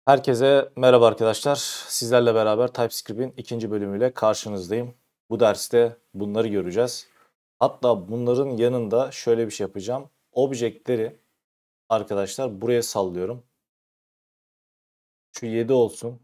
Herkese merhaba arkadaşlar. Sizlerle beraber TypeScript'in ikinci bölümüyle karşınızdayım. Bu derste bunları göreceğiz. Hatta bunların yanında şöyle bir şey yapacağım. Objektleri arkadaşlar buraya sallıyorum. Şu 7 olsun.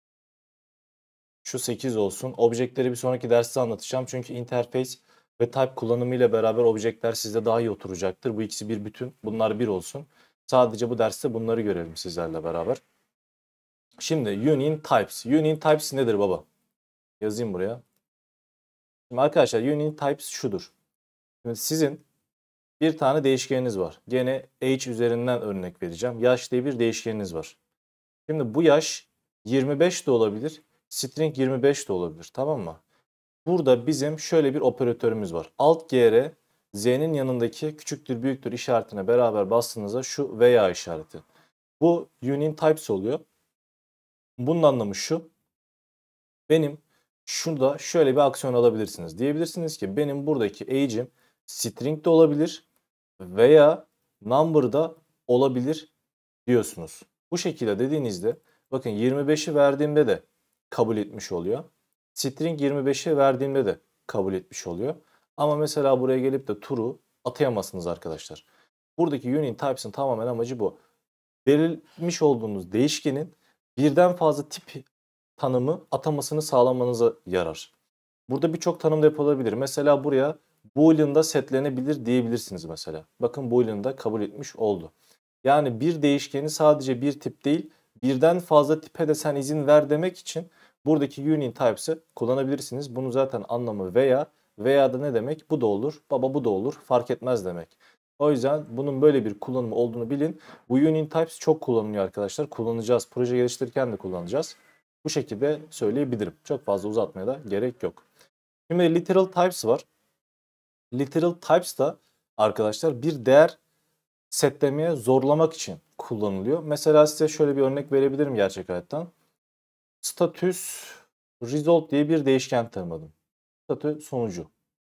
Şu 8 olsun. Objektleri bir sonraki derste anlatacağım. Çünkü interface ve type kullanımı ile beraber objektler sizde daha iyi oturacaktır. Bu ikisi bir bütün. Bunlar bir olsun. Sadece bu derste bunları görelim sizlerle beraber. Şimdi union types. Union types nedir baba? Yazayım buraya. Şimdi arkadaşlar union types şudur. Şimdi sizin bir tane değişkeniniz var. Gene age üzerinden örnek vereceğim. Yaş diye bir değişkeniniz var. Şimdi bu yaş 25 de olabilir. String 25 de olabilir. Tamam mı? Burada bizim şöyle bir operatörümüz var. Alt gr z'nin yanındaki küçüktür büyüktür işaretine beraber bastığınızda şu veya işareti. Bu union types oluyor. Bunun anlamı şu. Benim şurada şöyle bir aksiyon alabilirsiniz. Diyebilirsiniz ki benim buradaki age'im string de olabilir veya number da olabilir diyorsunuz. Bu şekilde dediğinizde bakın 25'i verdiğimde de kabul etmiş oluyor. String 25'i verdiğimde de kabul etmiş oluyor. Ama mesela buraya gelip de true'u atayamazsınız arkadaşlar. Buradaki union types'ın tamamen amacı bu. Verilmiş olduğunuz değişkenin birden fazla tip tanımı atamasını sağlamanıza yarar. Burada birçok tanım da yapılabilir. Mesela buraya Boolean'da setlenebilir diyebilirsiniz mesela. Bakın Boolean'da kabul etmiş oldu. Yani bir değişkeni sadece bir tip değil, birden fazla tipe de sen izin ver demek için buradaki union types'ı kullanabilirsiniz. Bunu zaten anlamı veya da ne demek? Bu da olur, baba bu da olur, fark etmez demek. O yüzden bunun böyle bir kullanımı olduğunu bilin. Bu union types çok kullanılıyor arkadaşlar. Kullanacağız. Proje geliştirirken de kullanacağız. Bu şekilde söyleyebilirim. Çok fazla uzatmaya da gerek yok. Şimdi literal types var. Literal types da arkadaşlar bir değer setlemeye zorlamak için kullanılıyor. Mesela size şöyle bir örnek verebilirim gerçek hayattan. Status result diye bir değişken tanımladım. Statü sonucu.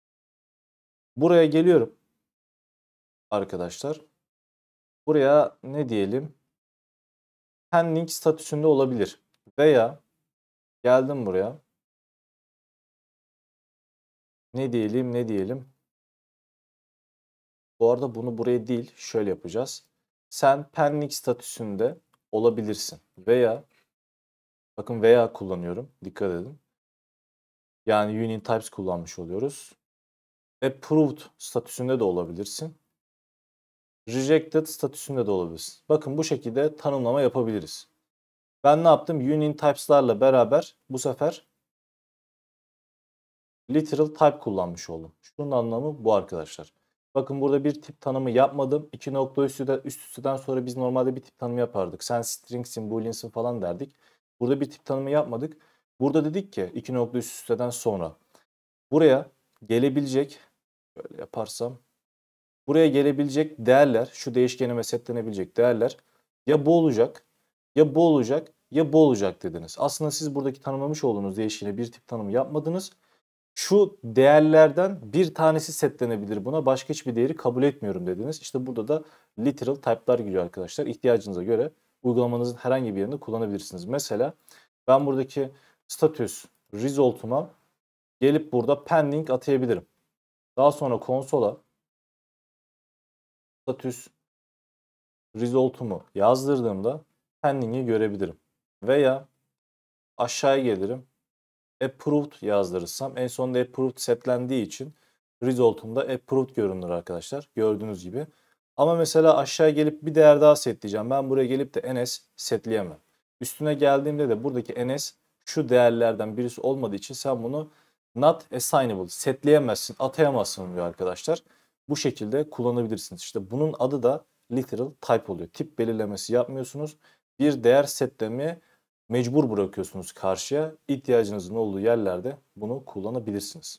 Buraya geliyorum arkadaşlar. Buraya ne diyelim? Pending statüsünde olabilir. Veya geldim buraya. Ne diyelim? Bu arada bunu buraya değil şöyle yapacağız. Sen pending statüsünde olabilirsin. Veya bakın veya kullanıyorum. Dikkat edin. Yani union types kullanmış oluyoruz. Approved statüsünde de olabilirsin. Rejected statüsünde de olabilirsin. Bakın bu şekilde tanımlama yapabiliriz. Ben ne yaptım? Union types'larla beraber bu sefer literal type kullanmış oldum. Şunun anlamı bu arkadaşlar. Bakın burada bir tip tanımı yapmadım. İki nokta üst üsteden sonra biz normalde bir tip tanımı yapardık. Sen stringsin, booleansın falan derdik. Burada bir tip tanımı yapmadık. Burada dedik ki iki nokta üst üsteden sonra. Buraya gelebilecek, böyle yaparsam, buraya gelebilecek değerler, şu değişkenime setlenebilecek değerler ya bu olacak, ya bu olacak, ya bu olacak dediniz. Aslında siz buradaki tanımlamış olduğunuz değişkene bir tip tanımı yapmadınız. Şu değerlerden bir tanesi setlenebilir buna. Başka hiçbir değeri kabul etmiyorum dediniz. İşte burada da literal type'lar giriyor arkadaşlar. İhtiyacınıza göre uygulamanızın herhangi bir yerinde kullanabilirsiniz. Mesela ben buradaki status result'uma gelip burada pending atayabilirim. Daha sonra konsola status result'umu yazdırdığımda pending'i görebilirim. Veya aşağıya gelirim. Approved yazdırırsam en sonunda approved setlendiği için result'umda approved görünür arkadaşlar. Gördüğünüz gibi. Ama mesela aşağıya gelip bir değer daha setleyeceğim. Ben buraya gelip de ns setleyemem. Üstüne geldiğimde de buradaki ns şu değerlerden birisi olmadığı için sen bunu not assignable setleyemezsin, atayamazsın diyor arkadaşlar. Bu şekilde kullanabilirsiniz. İşte bunun adı da literal type oluyor. Tip belirlemesi yapmıyorsunuz. Bir değer setlemeye mecbur bırakıyorsunuz karşıya. İhtiyacınızın olduğu yerlerde bunu kullanabilirsiniz.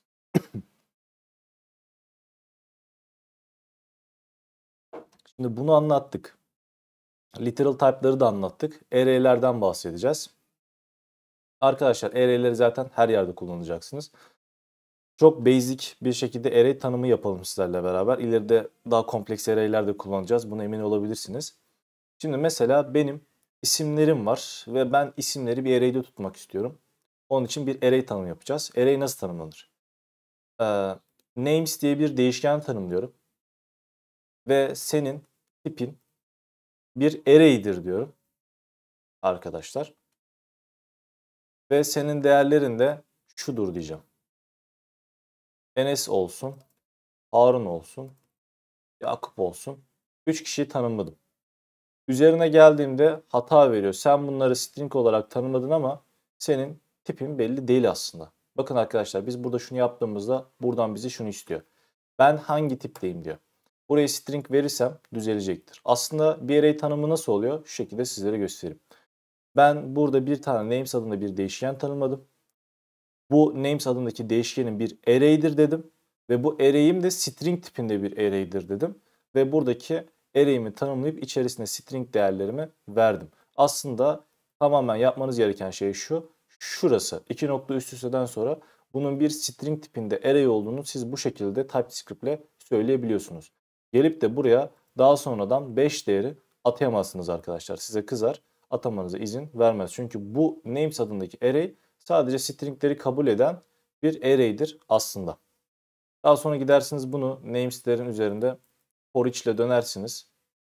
Şimdi bunu anlattık. Literal type'ları da anlattık. Array'lerden bahsedeceğiz. Arkadaşlar array'leri zaten her yerde kullanacaksınız. Çok basic bir şekilde array tanımı yapalım sizlerle beraber. İleride daha kompleks array'ler de kullanacağız. Buna emin olabilirsiniz. Şimdi mesela benim isimlerim var ve ben isimleri bir array'de tutmak istiyorum. Onun için bir array tanımı yapacağız. Array nasıl tanımlanır? Ee, Names diye bir değişken tanımlıyorum ve senin tipin bir array'dir diyorum arkadaşlar. Ve senin değerlerin de şudur diyeceğim. Enes olsun, Harun olsun, Yakup olsun. 3 kişiyi tanımladım. Üzerine geldiğimde hata veriyor. Sen bunları string olarak tanımladın ama senin tipin belli değil aslında. Bakın arkadaşlar biz burada şunu yaptığımızda buradan bizi şunu istiyor. Ben hangi tipteyim diyor. Buraya string verirsem düzelecektir. Aslında bir array tanımı nasıl oluyor? Şu şekilde sizlere göstereyim. Ben burada bir tane names adında bir değişken tanımladım. Bu names adındaki değişkenin bir array'dir dedim. Ve bu array'im de string tipinde bir array'dir dedim. Ve buradaki array'imi tanımlayıp içerisine string değerlerimi verdim. Aslında tamamen yapmanız gereken şey şu. Şurası. İki nokta üst üsteden sonra bunun bir string tipinde array olduğunu siz bu şekilde TypeScript ile söyleyebiliyorsunuz. Gelip de buraya daha sonradan 5 değeri atayamazsınız arkadaşlar. Size kızar, atamanıza izin vermez. Çünkü bu names adındaki array sadece stringleri kabul eden bir array'dir aslında. Daha sonra gidersiniz bunu names'lerin üzerinde for each ile dönersiniz.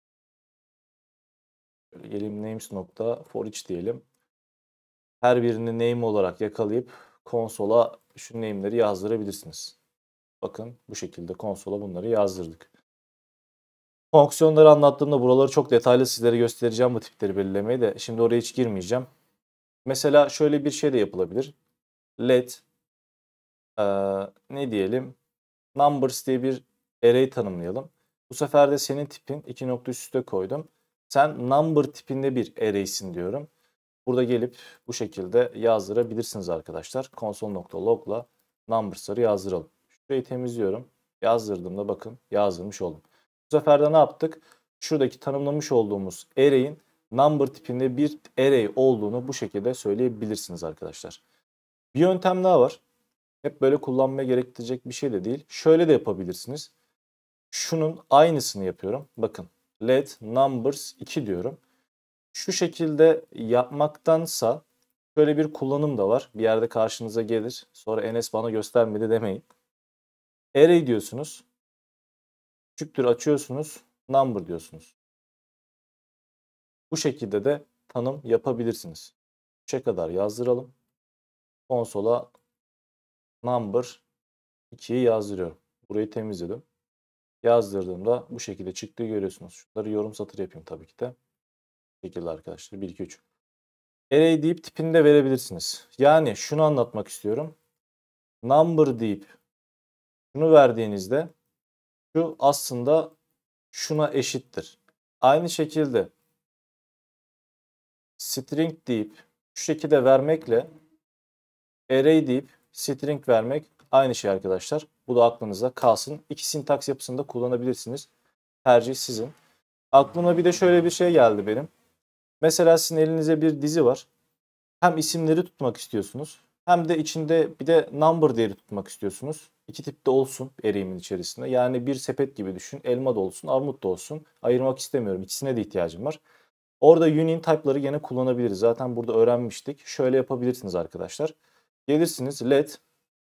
Şöyle geleyim names nokta for each diyelim. Her birini name olarak yakalayıp konsola şu name'leri yazdırabilirsiniz. Bakın bu şekilde konsola bunları yazdırdık. Fonksiyonları anlattığımda buraları çok detaylı sizlere göstereceğim bu tipleri belirlemeyi de. Şimdi oraya hiç girmeyeceğim. Mesela şöyle bir şey de yapılabilir. Let ne diyelim? Numbers diye bir array tanımlayalım. Bu sefer de senin tipin iki nokta üst üste koydum. Sen number tipinde bir array'sin diyorum. Burada gelip bu şekilde yazdırabilirsiniz arkadaşlar. Console.log'la numbers'ları yazdıralım. Şurayı temizliyorum. Yazdırdığımda bakın yazdırmış oldum. Bu sefer de ne yaptık? Şuradaki tanımlamış olduğumuz array'in number tipinde bir array olduğunu bu şekilde söyleyebilirsiniz arkadaşlar. Bir yöntem daha var. Hep böyle kullanmaya gerektirecek bir şey de değil. Şöyle de yapabilirsiniz. Şunun aynısını yapıyorum. Bakın let numbers 2 diyorum. Şu şekilde yapmaktansa şöyle bir kullanım da var. Bir yerde karşınıza gelir. Sonra Enes bana göstermedi demeyin. Array diyorsunuz. Küçüktür açıyorsunuz. Number diyorsunuz. Bu şekilde de tanım yapabilirsiniz. 3'e kadar yazdıralım. Konsola number 2'yi yazdırıyorum. Burayı temizledim. Yazdırdığımda bu şekilde çıktığı görüyorsunuz. Şunları yorum satır yapayım tabii ki de. Bu şekilde arkadaşlar. 1, 2, 3. Array deyip tipini de verebilirsiniz. Yani şunu anlatmak istiyorum. Number deyip şunu verdiğinizde şu aslında şuna eşittir. Aynı şekilde string deyip şu şekilde vermekle array deyip string vermek aynı şey arkadaşlar. Bu da aklınızda kalsın. İki sintaks yapısında kullanabilirsiniz. Tercih sizin. Aklıma bir de şöyle bir şey geldi benim. Mesela sizin elinize bir dizi var. Hem isimleri tutmak istiyorsunuz hem de içinde bir de number değeri tutmak istiyorsunuz. İki tipte olsun array'imin içerisinde. Yani bir sepet gibi düşün. Elma da olsun, armut da olsun. Ayırmak istemiyorum. İkisine de ihtiyacım var. Orada union type'ları gene kullanabiliriz. Zaten burada öğrenmiştik. Şöyle yapabilirsiniz arkadaşlar. Gelirsiniz let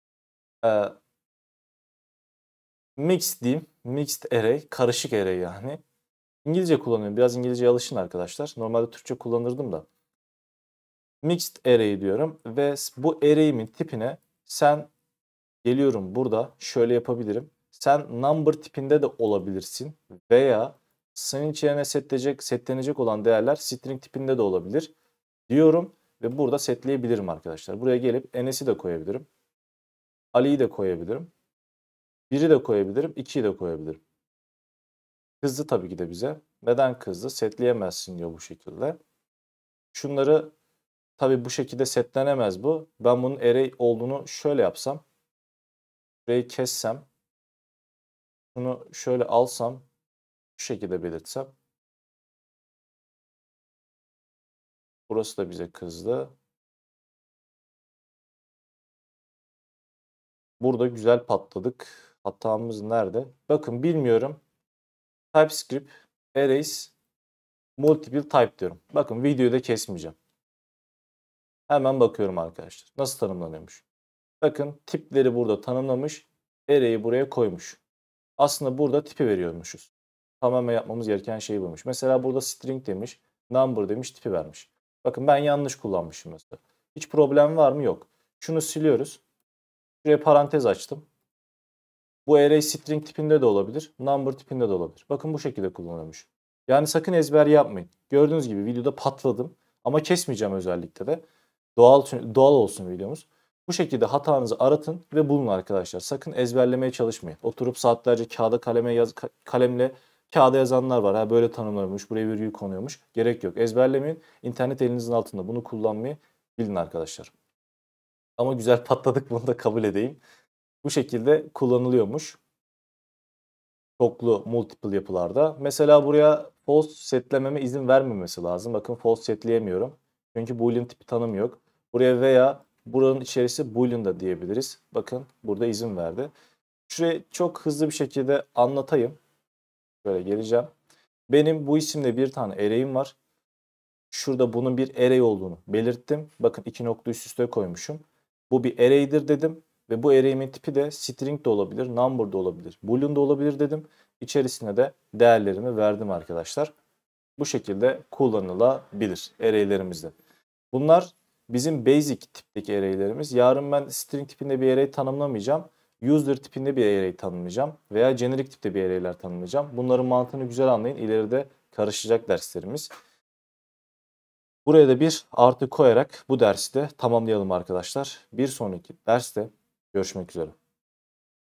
mix diyeyim. Mixed array. Karışık array yani. İngilizce kullanıyorum. Biraz İngilizceye alışın arkadaşlar. Normalde Türkçe kullanırdım da. Mixed array diyorum ve bu array'imin tipine sen geliyorum burada şöyle yapabilirim. Sen number tipinde de olabilirsin veya senin içine setlenecek olan değerler string tipinde de olabilir diyorum ve burada setleyebilirim arkadaşlar. Buraya gelip Enes'i de koyabilirim. Ali'yi de koyabilirim. 1'i de koyabilirim. 2'yi de koyabilirim. Kızdı tabii ki de bize. Neden kızdı? Setleyemezsin diyor bu şekilde. Şunları tabii bu şekilde setlenemez bu. Ben bunun array olduğunu şöyle yapsam. Burayı kessem. Bunu şöyle alsam. Şu şekilde belirtsem. Burası da bize kızdı. Burada güzel patladık. Hatamız nerede? Bakın bilmiyorum. TypeScript arrays multiple type diyorum. Bakın videoyu da kesmeyeceğim. Hemen bakıyorum arkadaşlar. Nasıl tanımlanıyormuş? Bakın tipleri burada tanımlamış. Array'i buraya koymuş. Aslında burada tipi veriyormuşuz. Tamamen yapmamız gereken şey buymuş. Mesela burada string demiş, number demiş, tipi vermiş. Bakın ben yanlış kullanmışım mesela. Hiç problem var mı? Yok. Şunu siliyoruz. Şuraya parantez açtım. Bu array string tipinde de olabilir, number tipinde de olabilir. Bakın bu şekilde kullanılmış. Yani sakın ezber yapmayın. Gördüğünüz gibi videoda patladım ama kesmeyeceğim özellikle de. Doğal olsun videomuz. Bu şekilde hatanızı aratın ve bulun arkadaşlar. Sakın ezberlemeye çalışmayın. Oturup saatlerce kalemle kağıda yazanlar var. Ha böyle tanımlanmış, buraya virgül konuyormuş. Gerek yok. Ezberlemeyin. İnternet elinizin altında. Bunu kullanmayı bilin arkadaşlar. Ama güzel patladık, bunu da kabul edeyim. Bu şekilde kullanılıyormuş. Çoklu multiple yapılarda. Mesela buraya false setlememe izin vermemesi lazım. Bakın false setleyemiyorum. Çünkü boolean tipi tanımı yok. Buraya veya buranın içerisi boolean da diyebiliriz. Bakın burada izin verdi. Şurayı çok hızlı bir şekilde anlatayım. Böyle geleceğim. Benim bu isimde bir tane array'im var. Şurada bunun bir array olduğunu belirttim. Bakın iki nokta üst üste koymuşum. Bu bir array'dir dedim. Ve bu array'imin tipi de string de olabilir, number da olabilir, boolean da olabilir dedim. İçerisine de değerlerimi verdim arkadaşlar. Bu şekilde kullanılabilir array'lerimizde. Bunlar bizim basic tipteki array'lerimiz. Yarın ben string tipinde bir array tanımlamayacağım. User tipinde bir array tanımlayacağım. Veya generic tipte bir array'ler tanımlayacağım. Bunların mantığını güzel anlayın. İleride karışacak derslerimiz. Buraya da bir artı koyarak bu dersi de tamamlayalım arkadaşlar. Bir sonraki derste görüşmek üzere.